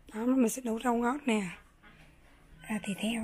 Đó, mình sẽ nấu rau ngót nè, thịt heo.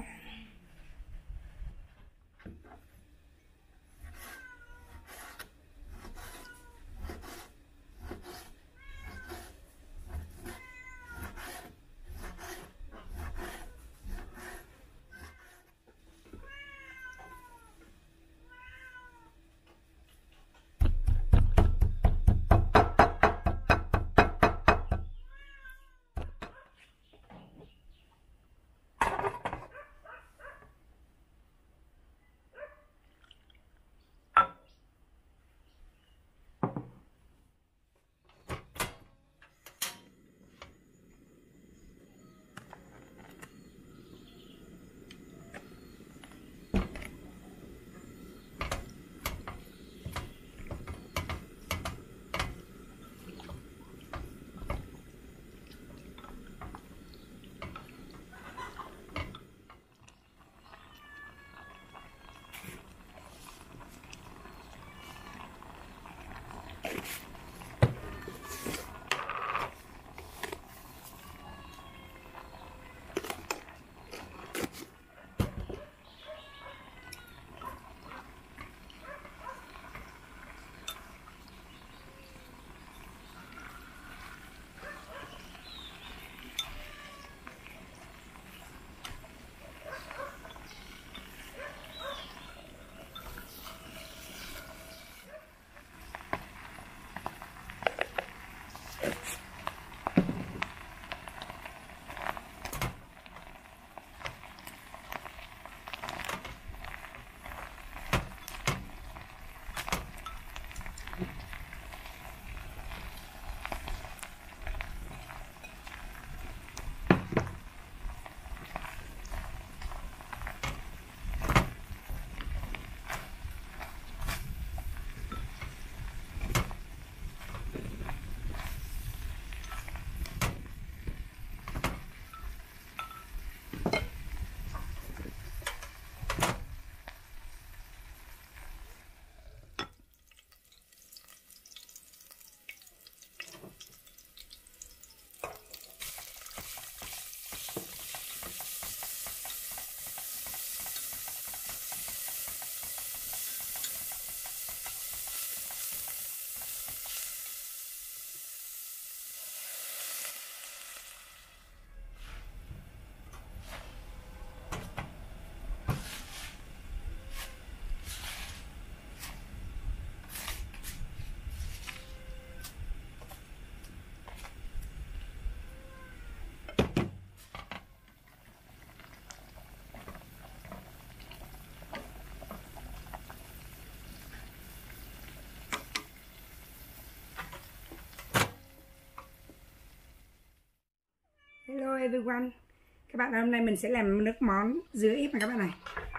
Hello everyone. Các bạn, hôm nay mình sẽ làm nước món dứa ép này các bạn này.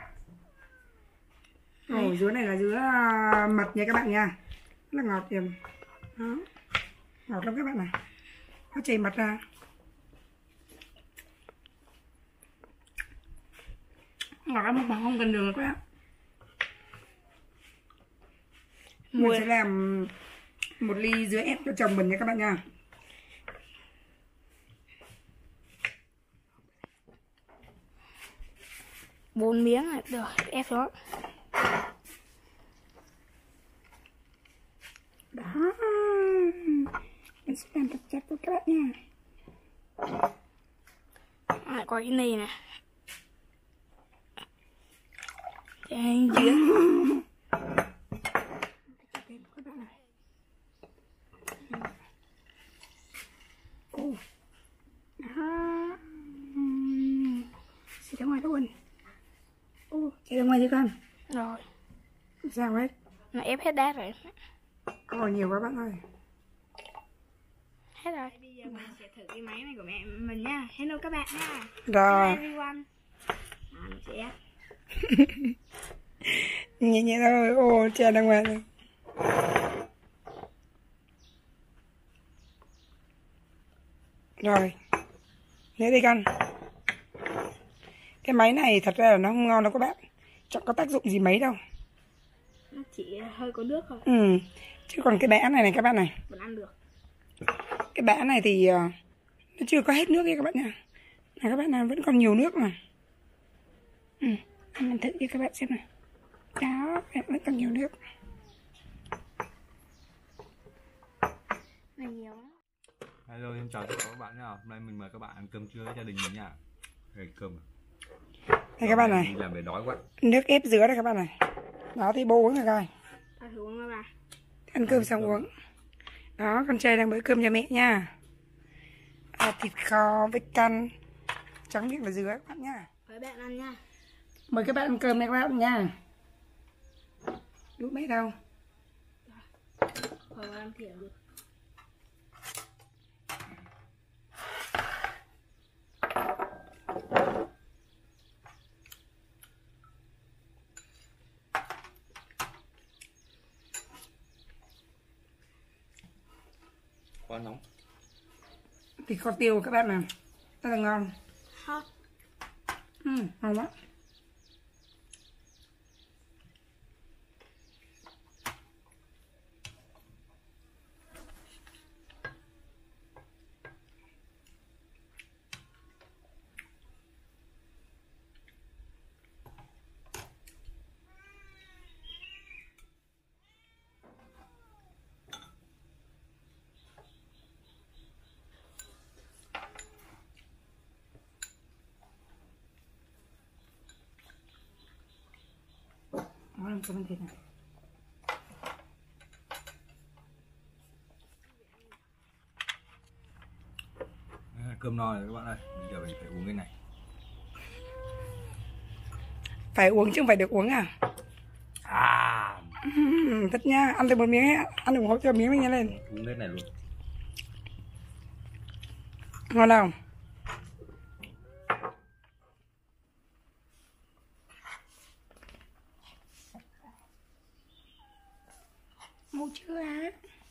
Dứa này là dứa mật nha các bạn nha. Rất là ngọt kìa. Đó. Ngọt lắm các bạn này. Có chảy mật ra. Ngọt lắm mà không cần đường các bạn. Mình sẽ làm một ly dứa ép cho chồng mình nha các bạn nha. Bốn miếng này được ép đó. Đó, mình sẽ làm thật chắc cho các bạn nha. Lại có cái này nè, cái hành dứa. Xịt ra ngoài luôn. Chạy ra ngoài chứ con. Rồi. Sao hết? Nó ép hết đát rồi. Có nhiều quá bạn ơi. Hết rồi. Bây giờ mình sẽ thử cái máy này của mẹ mình nha. Hello các bạn nha. Rồi. Hello everyone. Mình sẽ nhẹ nhẹ thôi. Chạy ra ngoài rồi. Rồi. Nhớ đi con. Cái máy này thật ra là nó không ngon đâu các bạn. Chẳng có tác dụng gì mấy đâu. Nó chỉ hơi có nước thôi. Chứ còn cái bã này này các bạn này. Vẫn ăn được. Cái bã này thì Nó chưa có hết nước ấy các bạn nha. Này các bạn nào vẫn còn nhiều nước mà. Mình thử cho các bạn xem nào. Đó, vẫn còn nhiều nước. Này nhiều lắm. Hello, em chào tất cả các bạn nhá. Hôm nay mình mời các bạn ăn cơm trưa với gia đình mình nha. Đây cơm. Đây các bạn này. Đi làm về đói quá. Nước ép dứa đây các bạn này. Đó thì bố uống rồi coi. Thôi thử uống bà. Ăn cơm xong uống. Đó, con trai đang bữa cơm cho mẹ nha. Thịt kho với canh. Trắng miệng và dứa các bạn nha. Mời bạn ăn nha. Mời các bạn ăn cơm này các bạn nha. Đút mẹ đâu? Khỏi làm thỉa được. Quá nóng. Thịt kho tiêu các bạn nào. Rất là ngon. Hot. Ngon lắm. Đó là cơm thịt này. Cơm no rồi các bạn ơi. Bây giờ mình phải uống cái này. Phải uống chứ không phải được uống à? Thật nha, ăn từ một miếng ấy. Ăn ủng hộ cho miếng mình lên. Uống cái này luôn. Ngon không? Mua chưa á?